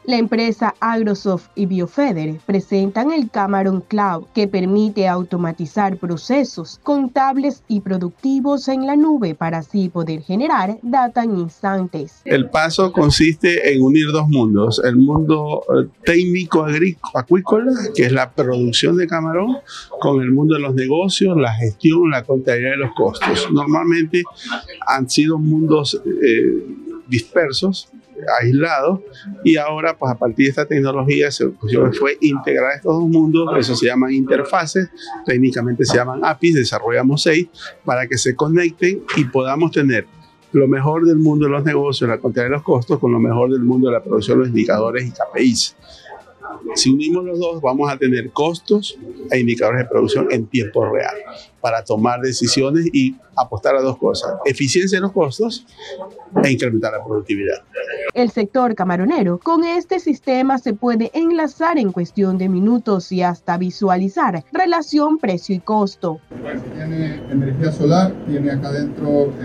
La empresa Agrosoft y Biofeder presentan el Camarón Cloud, que permite automatizar procesos contables y productivos en la nube para así poder generar data en instantes. El paso consiste en unir dos mundos: el mundo técnico acuícola, que es la producción de camarón, con el mundo de los negocios, la gestión, la contabilidad de los costos. Normalmente han sido mundos dispersos, aislados, y ahora pues a partir de esta tecnología se fue integrar estos dos mundos. Eso se llaman interfaces, técnicamente se llaman APIs, desarrollamos 6 para que se conecten y podamos tener lo mejor del mundo de los negocios, la contabilidad de los costos, con lo mejor del mundo de la producción, los indicadores y KPIs. Si unimos los dos, vamos a tener costos e indicadores de producción en tiempo real para tomar decisiones y apostar a dos cosas: eficiencia de los costos e incrementar la productividad. El sector camaronero, con este sistema se puede enlazar en cuestión de minutos y hasta visualizar relación precio y costo. Bueno, tiene energía solar, tiene acá adentro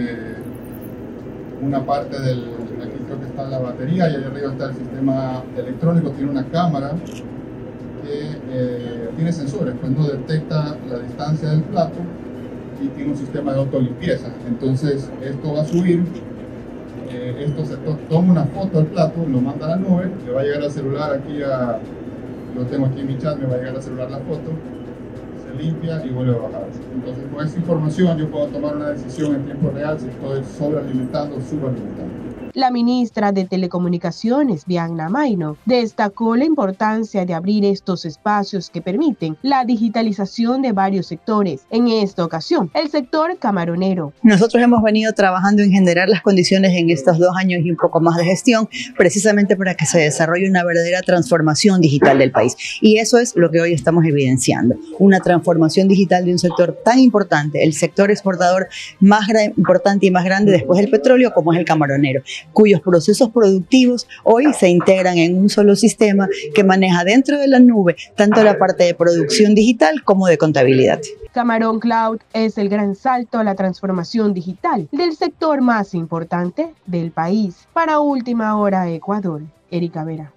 una parte del, aquí creo que está la batería, y allá arriba está el sistema electrónico. Tiene una cámara que tiene sensores, pues no detecta la distancia del plato, y tiene un sistema de autolimpieza. Entonces esto va a subir, esto se toma una foto del plato, lo manda a la nube, le va a llegar al celular, aquí lo tengo aquí en mi chat, me va a llegar al celular la foto, se limpia y vuelve a bajar. Entonces con esa información yo puedo tomar una decisión en tiempo real si estoy sobrealimentando o subalimentando. La ministra de Telecomunicaciones, Bianna Maino, destacó la importancia de abrir estos espacios que permiten la digitalización de varios sectores. En esta ocasión, el sector camaronero. Nosotros hemos venido trabajando en generar las condiciones en estos 2 años y un poco más de gestión, precisamente para que se desarrolle una verdadera transformación digital del país. Y eso es lo que hoy estamos evidenciando, una transformación digital de un sector tan importante, el sector exportador más importante y más grande después del petróleo, como es el camaronero, cuyos procesos productivos hoy se integran en un solo sistema que maneja dentro de la nube tanto la parte de producción digital como de contabilidad. Camarón Cloud es el gran salto a la transformación digital del sector más importante del país. Para Última Hora Ecuador, Erika Vera.